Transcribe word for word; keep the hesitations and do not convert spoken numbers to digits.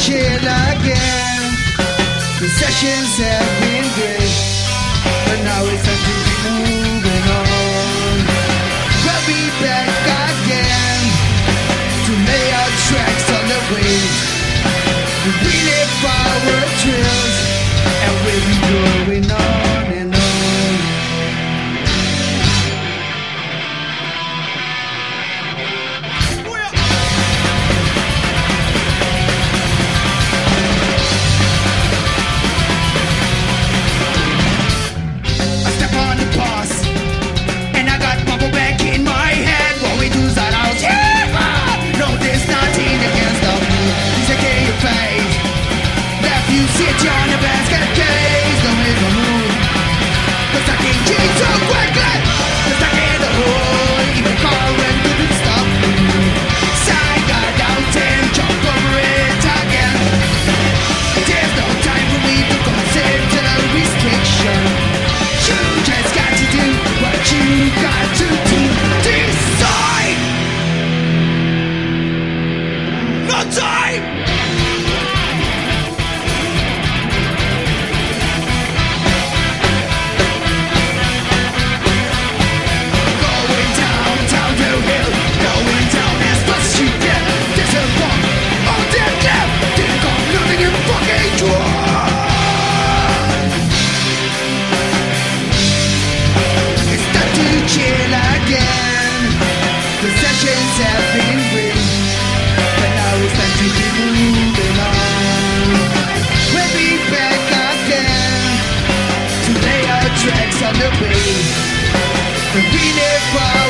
chill again. The sessions have been great, but now it's time to be moving on. We'll be back again to lay out tracks on the waves. We relive our thrills, and we'll be going on and on. Sit you on the basket case, don't make a move. The stacking keeps so quickly. The stack in the hole, even current couldn't stop me. Side got out and jump over it again. There's no time for me to consider restriction. You just got to do what you got to do. Decide. No time. Chill again. The sessions have been great, but now it's time to be moving on. We'll be back again to lay our tracks on the way. The relive